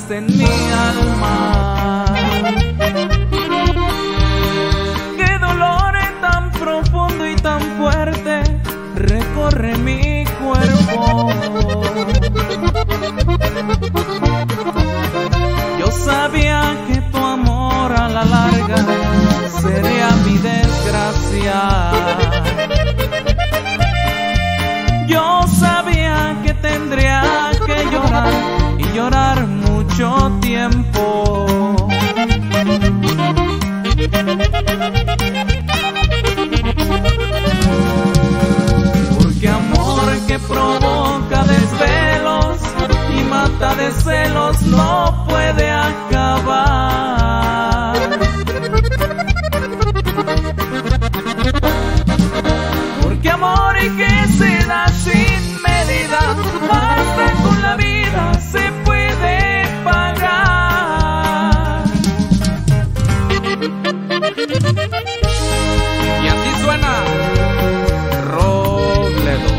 en mi alma. Qué dolor tan profundo y tan fuerte recorre mi cuerpo. Yo sabía que tu amor a la larga sería mi desgracia. Yo sabía que tendría que llorar y llorar mucho tiempo. Porque amor que provoca desvelos y mata de celos no puede acabar. Porque amor que se da sin medida, hasta con la vida se puede pagar. Y así suena Robledo.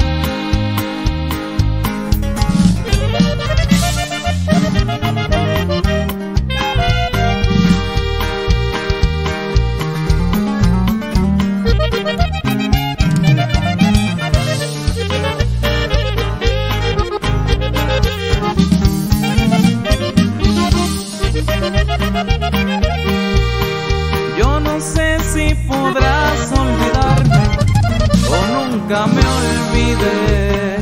Yo no sé si podrás olvidarme o nunca me olvides.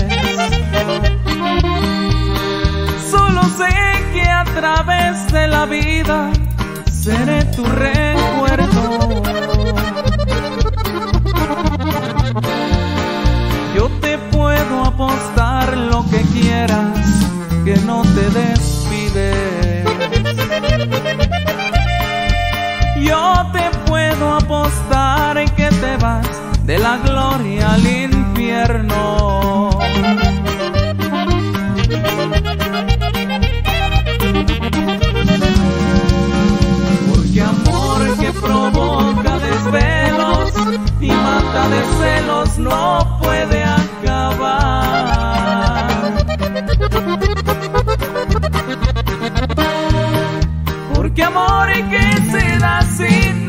Solo sé que a través de la vida seré tu recuerdo. Yo te puedo apostar lo que quieras, que no te despides. Yo te puedo apostar en que te vas de la gloria al infierno. Porque amor que provoca desvelos y mata de celos no puede acabar. Porque amor que se da sin